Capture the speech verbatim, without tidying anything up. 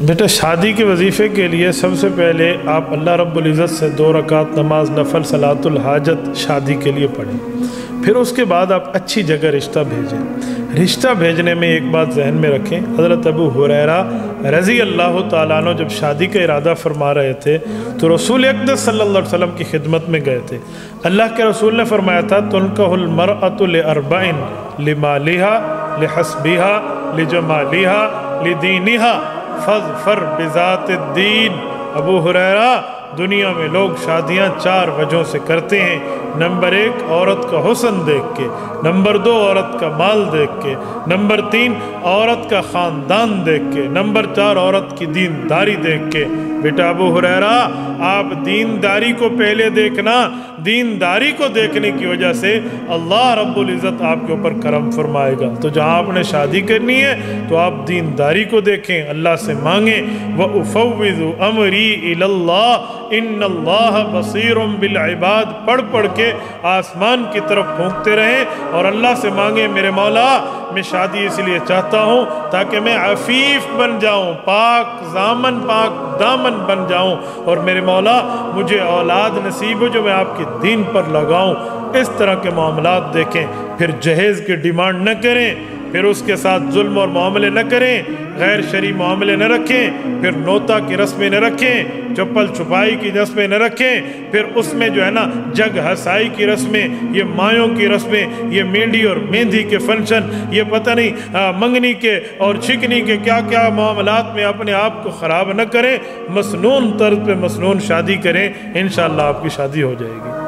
بیٹا شادی کے وظیفے کے لیے سب سے پہلے آپ اللہ رب العزت سے دو رکعت نماز نفل صلاۃ الحاجت شادی کے لیے پڑھیں، پھر اس کے بعد آپ اچھی جگہ رشتہ بھیجیں۔ رشتہ بھیجنے میں ایک بات ذہن میں رکھیں، حضرت ابو ہریرہ رضی اللہ تعالیٰ عنہ جب شادی کا ارادہ فرما رہے تھے تو رسول اقدس صلی اللہ علیہ وسلم کی خدمت میں گئے تھے۔ اللہ کے رسول نے فرمایا تھا تنکح المرأة لأربع لمالها لحسبها لجمالها لدینها فاظفر بذات الدین۔ ابو ہریرہ دنیا میں لوگ شادیاں چار وجہوں سے کرتے ہیں، نمبر ایک عورت کا حسن دیکھ کے، نمبر دو عورت کا مال دیکھ کے، نمبر تین عورت کا خاندان دیکھ کے، نمبر چار عورت کی دینداری دیکھ کے۔ بیٹا ابو ہریرہ آپ دینداری کو پہلے دیکھنا، دینداری کو دیکھنے کی وجہ سے اللہ رب العزت آپ کے اوپر کرم فرمائے گا۔ تو جہاں آپ نے شادی کرنی ہے تو آپ دینداری کو دیکھیں، اللہ سے مانگیں، وَأُفَوِّضُ أَمْرِي إِلَى اللَّهِ ان اللہ بصیر بالعباد پڑھ پڑھ کے آسمان کی طرف پھونکتے رہیں اور اللہ سے مانگیں میرے مولا میں شادی اس لیے چاہتا ہوں تاکہ میں عفیف بن جاؤں، پاک دامن پاک دامن بن جاؤں، اور میرے مولا مجھے اولاد نصیب ہو جو میں آپ کی دین پر لگاؤں۔ اس طرح کے معاملات دیکھیں، پھر جہیز کی ڈیمانڈ نہ کریں، پھر اس کے ساتھ ظلم اور معاملے نہ کریں، غیر شرعی معاملے نہ رکھیں، پھر نوتا کی رسمیں نہ رکھیں، چپل چھپائی کی رسمیں نہ رکھیں، پھر اس میں جو ہے نا جگ ہسائی کی رسمیں، یہ مایوں کی رسمیں، یہ مینڈی اور مہندی کے فنکشن، یہ پتہ نہیں منگنی کے اور چھکنی کے کیا کیا معاملات میں اپنے آپ کو خراب نہ کریں، مسنون طرز پہ مسنون شادی کریں، انشاءاللہ آپ کی شادی ہو جائے گی۔